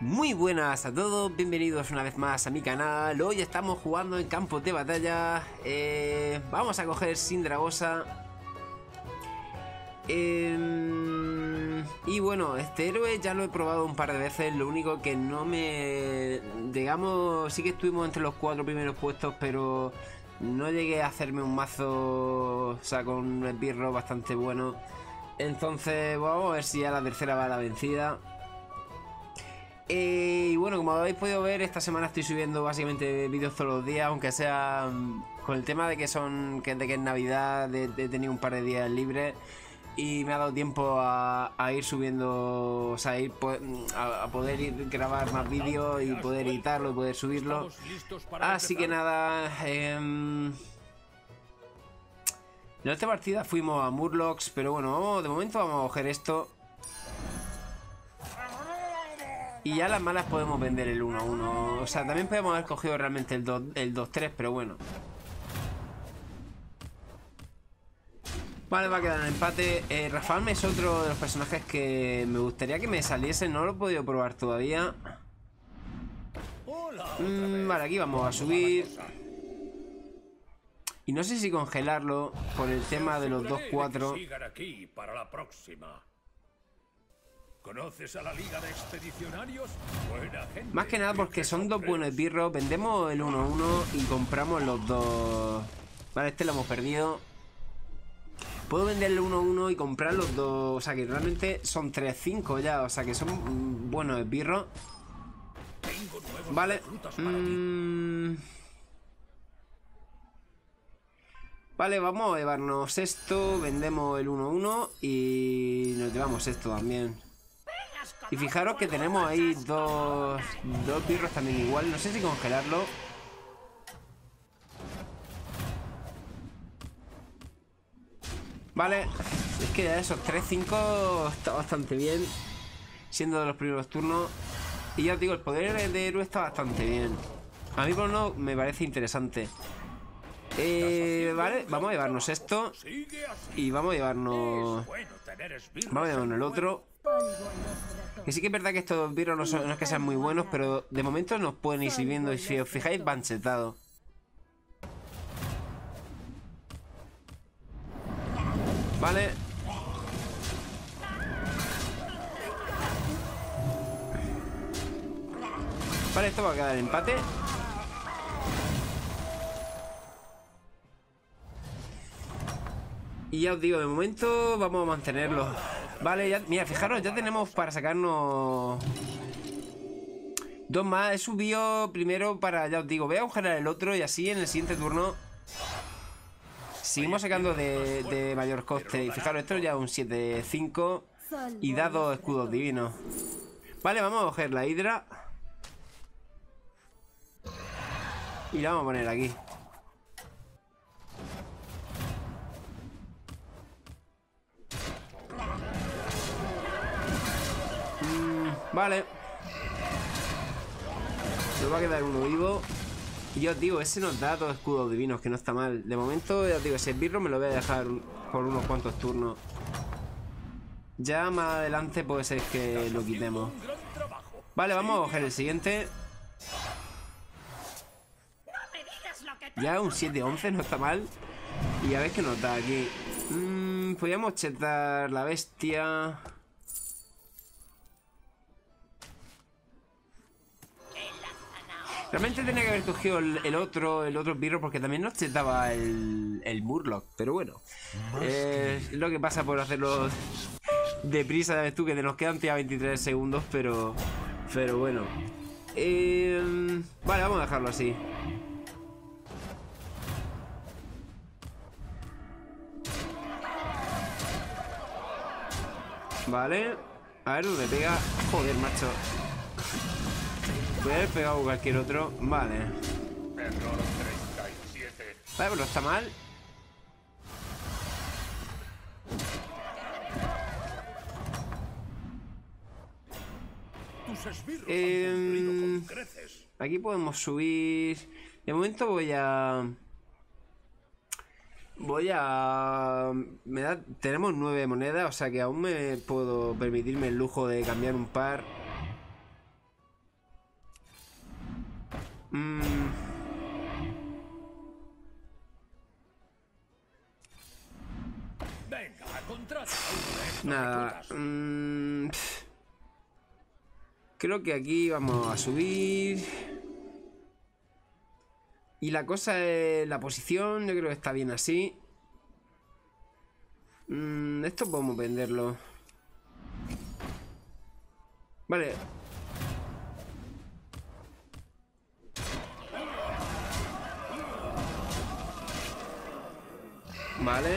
Muy buenas a todos, bienvenidos una vez más a mi canal. Hoy estamos jugando en campos de batalla. Vamos a coger Sindragosa. Y bueno, este héroe ya lo he probado un par de veces. Lo único que no me... Digamos, sí que estuvimos entre los 4 primeros puestos, pero no llegué a hacerme un mazo, o sea, con un esbirro bastante bueno. Entonces vamos a ver si ya la tercera va a la vencida. Y bueno, como habéis podido ver, esta semana estoy subiendo básicamente vídeos todos los días, aunque sea con el tema de que es Navidad, he tenido un par de días libres y me ha dado tiempo a ir subiendo, o sea, a poder grabar más vídeos y poder editarlo y poder subirlo. Así que nada, en esta partida fuimos a Murlocs, pero bueno, de momento vamos a coger esto. Y ya las malas podemos vender el 1-1. O sea, también podemos haber cogido realmente el 2-3, pero bueno. Vale, va a quedar en empate. Rafalm es otro de los personajes que me gustaría que me saliese. No lo he podido probar todavía. Vale, aquí vamos a subir. Y no sé si congelarlo por el tema de los 2-4. ¿Conoces a la Liga de Expedicionarios? Buena gente. Más que nada porque son dos buenos esbirros. Vendemos el 1-1 y compramos los dos. Vale, este lo hemos perdido. Puedo vender el 1-1 y comprar los dos. O sea que realmente son 3-5 ya. O sea que son buenos esbirros. Vale. Vale, vamos a llevarnos esto. Vendemos el 1-1 y nos llevamos esto también. Y fijaros que tenemos ahí dos birros también igual. No sé si congelarlo. Vale. Es que ya esos 3-5 está bastante bien, siendo de los primeros turnos. Y ya os digo, el poder de héroe está bastante bien. A mí por lo menos me parece interesante. Vale, vamos a llevarnos esto. Y vamos a llevarnos... Vamos a llevarnos el otro. Que sí que es verdad que estos virus no es que sean muy buenos, pero de momento nos pueden ir sirviendo. Y si os fijáis, van chetados. Vale. Vale, esto va a quedar en empate. Y ya os digo, de momento vamos a mantenerlo. Vale, ya, mira, fijaros, ya tenemos para sacarnos dos más. He subido primero para, ya os digo, voy a congelar el otro y así en el siguiente turno seguimos sacando de mayor coste. Y fijaros, esto ya es un 7-5 y da 2 escudos divinos. Vale, vamos a coger la hidra y la vamos a poner aquí. Vale. Nos va a quedar uno vivo. Y ya os digo, ese nos da 2 escudos divinos, que no está mal. De momento, ya os digo, ese esbirro me lo voy a dejar por unos cuantos turnos. Ya más adelante puede ser que lo quitemos. Vale, vamos a coger el siguiente. Ya un 7-11, no está mal. Y a ver qué nos da aquí. Podríamos chetar la bestia. Realmente tenía que haber cogido el otro birro, porque también nos chetaba el Murloc. Pero bueno, es lo que pasa por hacerlo deprisa. Sabes tú que nos quedan tía 23 segundos, pero bueno. Vale, vamos a dejarlo así. Vale, a ver dónde pega. Joder, macho. Voy a haber pegado cualquier otro. Vale. Vale, pero no está mal. Aquí podemos subir. De momento tenemos 9 monedas, o sea que aún me puedo permitirme el lujo de cambiar un par. Venga, contrata. Nada. Creo que aquí vamos a subir. Y la cosa es la posición. Yo creo que está bien así. Esto podemos venderlo. Vale. Vale.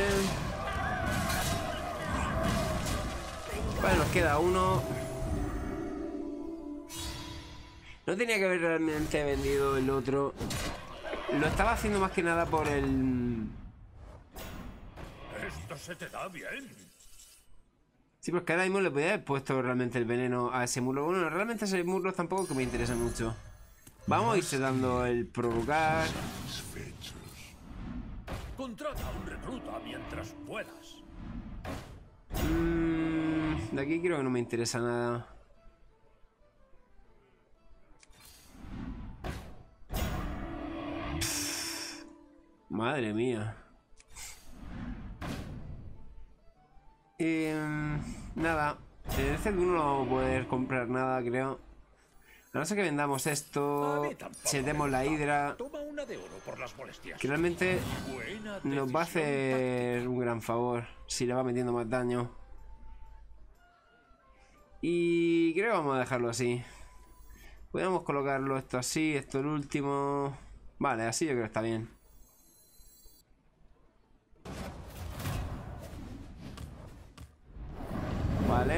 Vale, nos queda uno. No tenía que haber realmente vendido el otro. Lo estaba haciendo más que nada por el... Esto se te da bien. Sí, pues que ahora mismo le podía haber puesto realmente el veneno a ese murlo. Bueno, realmente ese murlo tampoco que me interesa mucho. Vamos a irse dando el provocar. Contrata a un recluta mientras puedas. De aquí creo que no me interesa nada. Madre mía. Nada. En este turno no vamos a poder comprar nada, creo. A no ser que vendamos esto, chetemos la hidra. Toma una de oro por las molestias. Que realmente nos va a hacer un gran favor si le va metiendo más daño. Y creo que vamos a dejarlo así. Podemos colocarlo esto así, esto el último. Vale, así yo creo que está bien. Vale.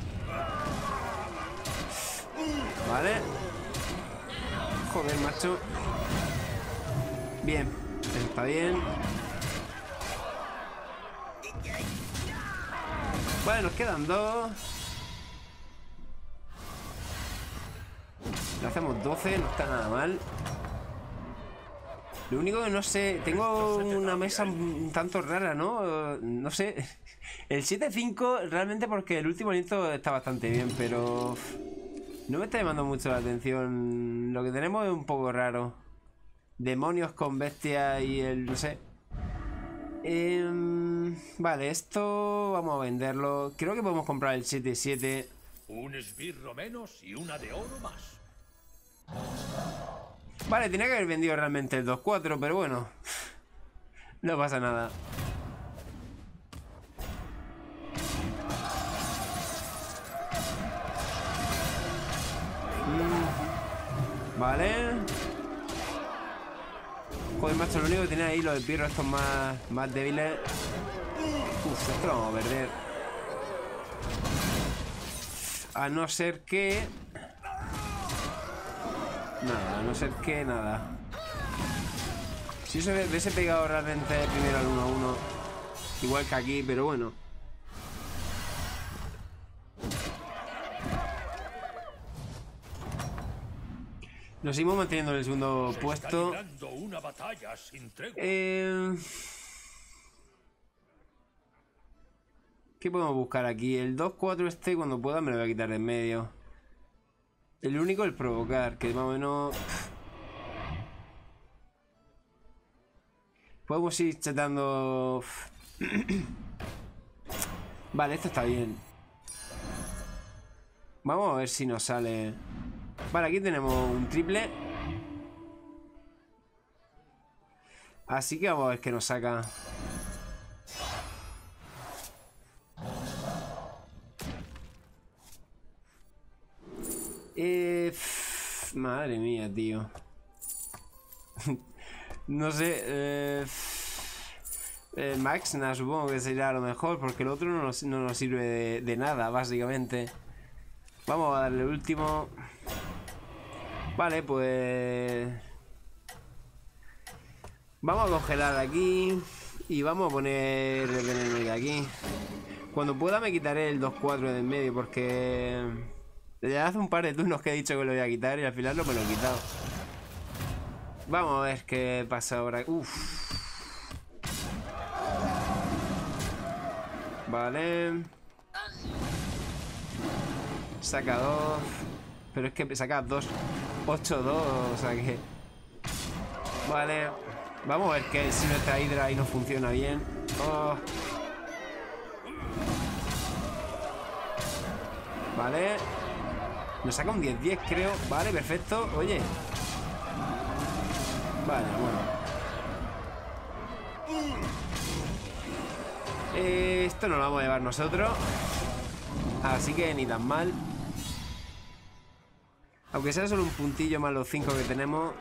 Vale. Joder, macho. Bien, eso está bien. Vale, nos quedan dos. Le hacemos 12, no está nada mal. Lo único que no sé, tengo una mesa un tanto rara, ¿no? No sé. El 7-5 realmente porque el último aliento está bastante bien, pero no me está llamando mucho la atención. Lo que tenemos es un poco raro. Demonios con bestia y el... no sé. Vale, esto vamos a venderlo. Creo que podemos comprar el 7-7. Un esbirro menos y una de oro más. Vale, tenía que haber vendido realmente el 2-4, pero bueno. No pasa nada. Vale. Joder, macho, lo único que tenía ahí los esbirros estos más débiles. Uf, esto lo vamos a perder. A no ser que... nada, a no ser que nada. Si eso hubiese pegado realmente primero al 1-1, igual que aquí, pero bueno. Nos seguimos manteniendo en el segundo puesto. Una batalla sin tregua. ¿Qué podemos buscar aquí? El 2-4 este, cuando pueda me lo voy a quitar de en medio. El único el provocar, que más o menos... podemos ir chetando... Vale, esto está bien. Vamos a ver si nos sale... Vale, aquí tenemos un triple. Así que vamos a ver qué nos saca. Madre mía, tío. No sé. Maxna supongo que sería lo mejor, porque el otro no nos sirve de nada, básicamente. Vamos a darle el último. Vale, pues... vamos a congelar aquí. Y vamos a poner el veneno de aquí. Cuando pueda me quitaré el 2-4 de en medio, porque... ya hace un par de turnos que he dicho que lo voy a quitar y al final no me lo he quitado. Vamos a ver qué pasa ahora. Uff. Vale. Saca 2. Pero es que saca 2. 8-2. O sea que Vale. Vamos a ver que si nuestra hidra ahí no funciona bien. Oh. Vale. Nos saca un 10-10, creo. Vale, perfecto. Oye. Vale, bueno. Esto no lo vamos a llevar nosotros. Así que ni tan mal. Aunque sea solo un puntillo más los 5 que tenemos.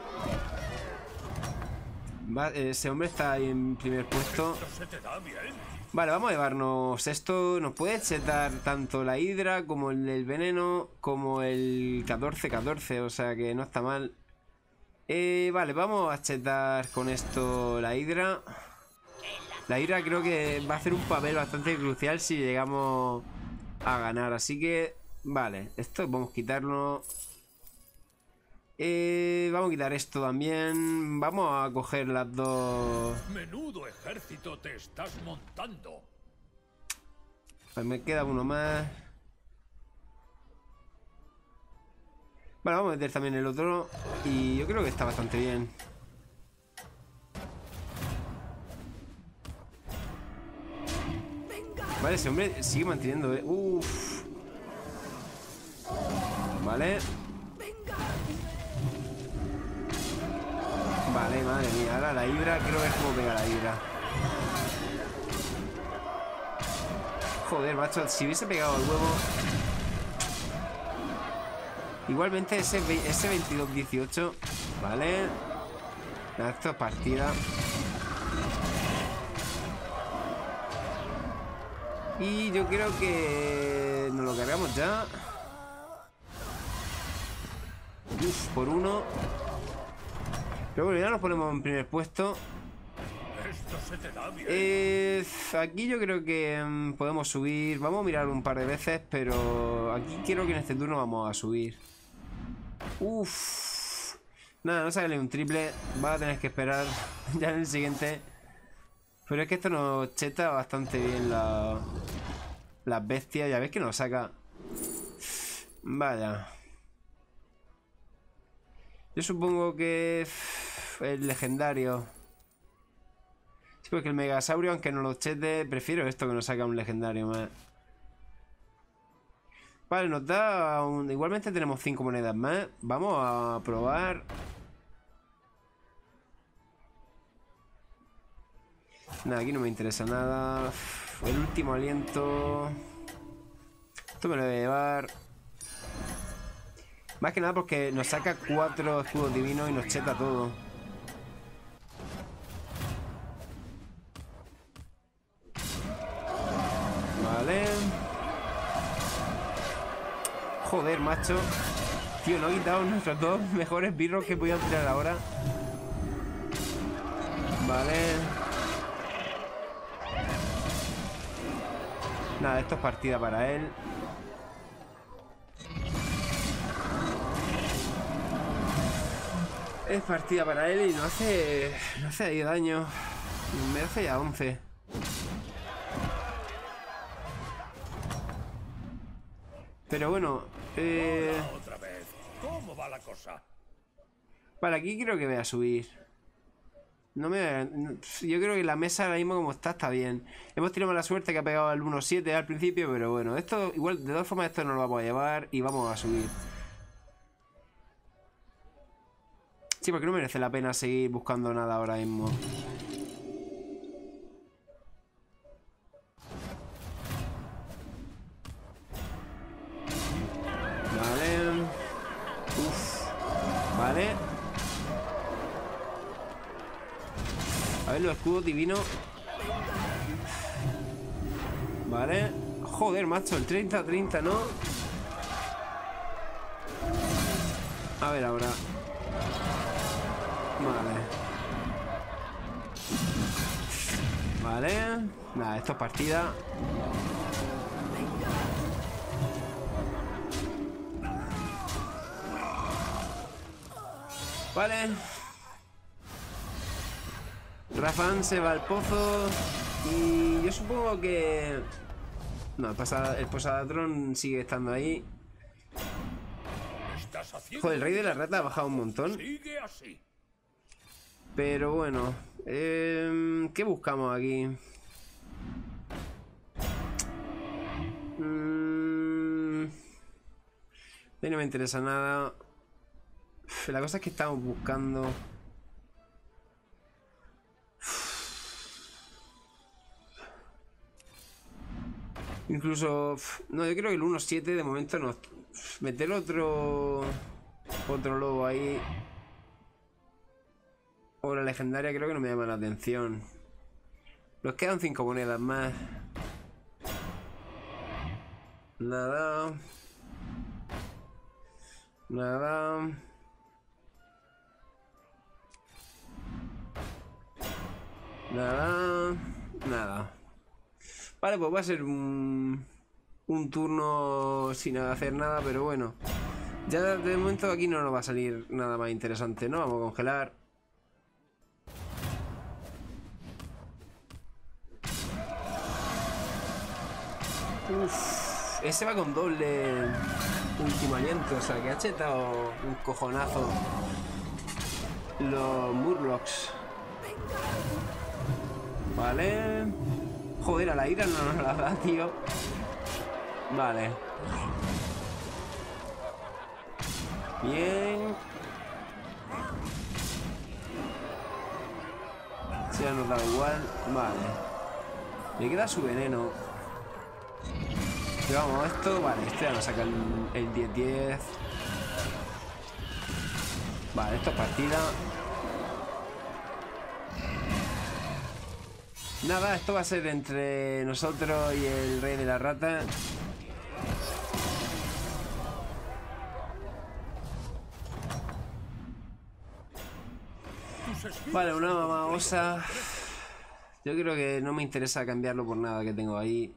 Ese hombre está ahí en primer puesto. Vale, vamos a llevarnos esto. Nos puede chetar tanto la hidra como el veneno, como el 14-14, o sea que no está mal. Vale, vamos a chetar con esto la hidra. La hidra creo que va a hacer un papel bastante crucial si llegamos a ganar. Así que, vale, esto vamos a quitarlo. Vamos a quitar esto también. Vamos a coger las dos. Menudo ejército te estás montando. Pues me queda uno más. Vale, vamos a meter también el otro. Y yo creo que está bastante bien. Vale, ese hombre sigue manteniendo, Uff. Vale. Vale, madre mía. Ahora la hidra, quiero ver cómo pega la hidra. Joder, macho, si hubiese pegado el huevo. Igualmente ese 22-18. Vale. Esto es partida. Y yo creo que nos lo cargamos ya. Uf, por uno. Pero bueno, ya nos ponemos en primer puesto. Esto se te da bien. Aquí yo creo que podemos subir. Vamos a mirar un par de veces, pero aquí quiero que en este turno vamos a subir. Uff. Nada, no sale un triple. Va a tener que esperar ya en el siguiente. Pero es que esto nos cheta bastante bien las bestias. Ya ves que nos saca. Vaya. Yo supongo que el legendario. Sí, porque el megasaurio, aunque no lo chete, prefiero esto que nos saca un legendario más. Vale, nos da igualmente tenemos 5 monedas más. Vamos a probar. Nada, aquí no me interesa nada. El último aliento. Esto me lo voy a llevar. Más que nada porque nos saca 4 escudos divinos y nos cheta todo. Vale. Joder, macho. Tío, no he quitado nuestros dos mejores birros que podían tirar ahora. Vale. Nada, esto es partida para él. Es partida para él y no hace ahí daño. Me hace ya 11. Pero bueno, Otra vez. ¿Cómo va la cosa? Vale, aquí creo que voy a subir. Yo creo que la mesa ahora mismo como está bien. Hemos tenido mala suerte que ha pegado el 1-7 al principio, pero bueno, esto igual, de todas formas esto no lo vamos a llevar y vamos a subir. Sí, porque no merece la pena seguir buscando nada ahora mismo. Vale. Uf. Vale. A ver los escudos divinos. Vale. Joder, macho, el 30-30, ¿no? A ver ahora. Vale. Vale. Nada, esto es partida. Vale. Rafán se va al pozo. Y yo supongo que... No, el Posadrón sigue estando ahí. ¿Estás haciendo? Joder, el rey de la rata ha bajado un montón. Sigue así. Pero bueno, ¿qué buscamos aquí? No me interesa nada. La cosa es que estamos buscando... Incluso... No, yo creo que el 1.7 de momento no... Meter otro lobo ahí... O la legendaria creo que no me llama la atención. Nos quedan 5 monedas más. Nada. Nada. Nada. Nada. Vale, pues va a ser un turno sin hacer nada, pero bueno. Ya de momento aquí no nos va a salir nada más interesante, ¿no? Vamos a congelar. Uf, ese va con doble último aliento, o sea que ha chetado un cojonazo los Murlocs. Vale. Joder, a la ira no nos la da, tío. Vale. Bien. Si ya nos da igual. Vale. Le queda su veneno. Pero vamos, esto, vale, este ya nos saca el 10-10. Vale, esto es partida. Nada, esto va a ser entre nosotros y el rey de la rata. Vale, una mamá osa. Yo creo que no me interesa cambiarlo por nada que tengo ahí.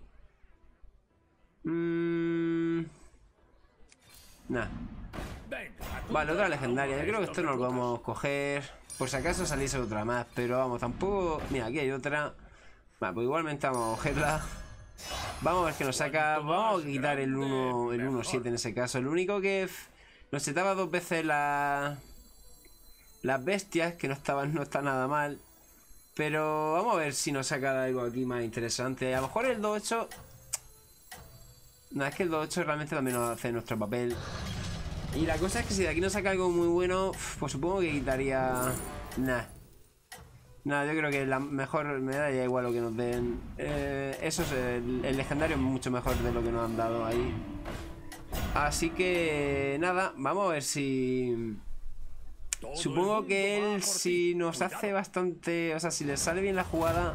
Nah. Vale, otra legendaria. Yo creo que esto no lo podemos coger. Por si acaso saliese otra más. Pero vamos, tampoco... Mira, aquí hay otra. Vale, pues igualmente vamos a cogerla. Vamos a ver qué nos saca. Vamos a quitar el 1-7 en ese caso. Lo único que nos setaba 2 veces las bestias, que no está nada mal. Pero vamos a ver si nos saca algo aquí más interesante. A lo mejor el 2-8... No, es que el 2-8 realmente también nos hace nuestro papel. Y la cosa es que si de aquí nos saca algo muy bueno, pues supongo que quitaría... Nah. Nah, yo creo que la mejor me da ya igual lo que nos den. Eso es el legendario es mucho mejor de lo que nos han dado ahí. Así que... Nada, vamos a ver si... Supongo que él si nos hace bastante... O sea, si le sale bien la jugada...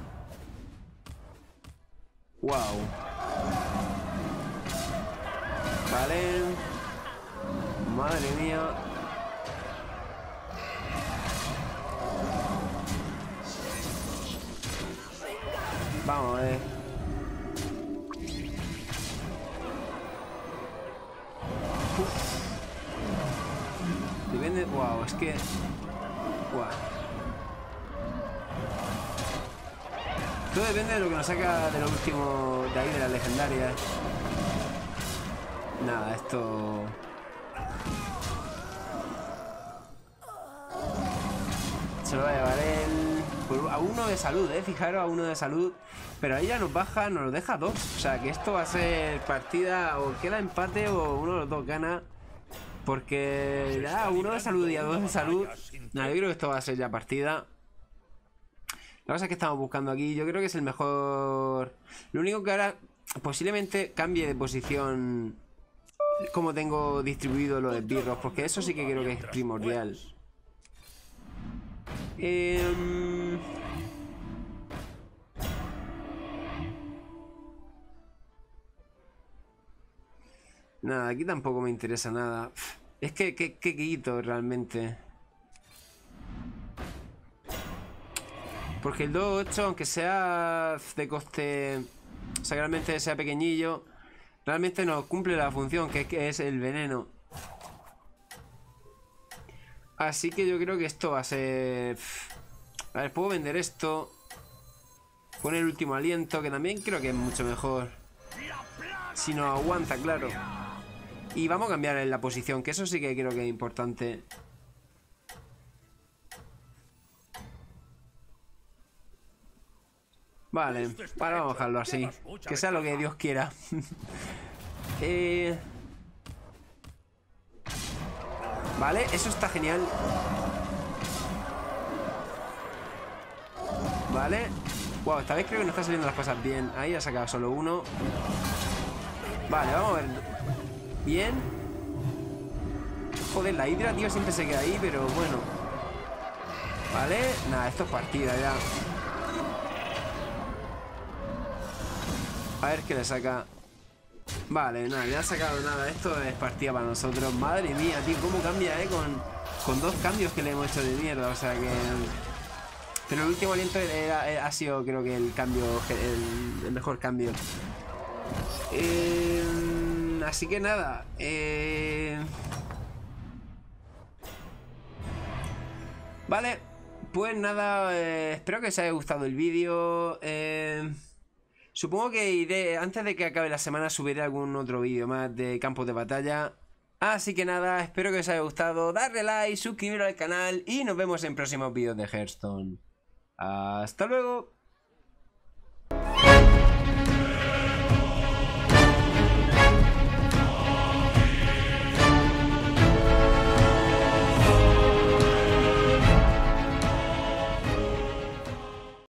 Wow. Vale. Madre mía. Vamos a ver. Depende... Wow, es que... Wow. Todo depende de lo que nos saca de lo último de ahí, de las legendarias. Nada, esto... Se lo va a llevar él... A 1 de salud, fijaros, a 1 de salud. Pero ahí ya nos baja, nos lo deja 2. O sea, que esto va a ser partida... O queda empate o uno de los dos gana. Porque ya 1 de salud y a 2 de salud... Nada, yo creo que esto va a ser ya partida. La cosa es que estamos buscando aquí. Yo creo que es el mejor... Lo único que ahora posiblemente cambie de posición... Como tengo distribuido los esbirros, porque eso sí que creo que es primordial. Nada, aquí tampoco me interesa nada. Es que quito realmente. Porque el 2.8, aunque sea de coste... O sea, realmente sea pequeñillo... Realmente no cumple la función que es el veneno. Así que yo creo que esto va a ser... A ver, puedo vender esto. Poner el último aliento, que también creo que es mucho mejor. Si no aguanta, claro. Y vamos a cambiar en la posición, que eso sí que creo que es importante. Vale, vale, vamos a dejarlo así. Que sea lo que Dios quiera. Vale, eso está genial. Vale. Wow, esta vez creo que no están saliendo las cosas bien. Ahí ha sacado solo uno. Vale, vamos a ver. Bien. Joder, la hidra, tío, siempre se queda ahí, pero bueno. Vale, nada, esto es partida ya. A ver qué le saca. Vale, nada, le ha sacado nada. Esto es partida para nosotros. Madre mía, tío, cómo cambia, con dos cambios que le hemos hecho de mierda. O sea que... Pero el último aliento ha sido, creo que, el cambio, el mejor cambio. Así que nada. Vale, pues nada, espero que os haya gustado el vídeo. Supongo que iré, antes de que acabe la semana, subiré algún otro vídeo más de campos de batalla. Así que nada, espero que os haya gustado. Darle like, suscribiros al canal y nos vemos en próximos vídeos de Hearthstone. Hasta luego.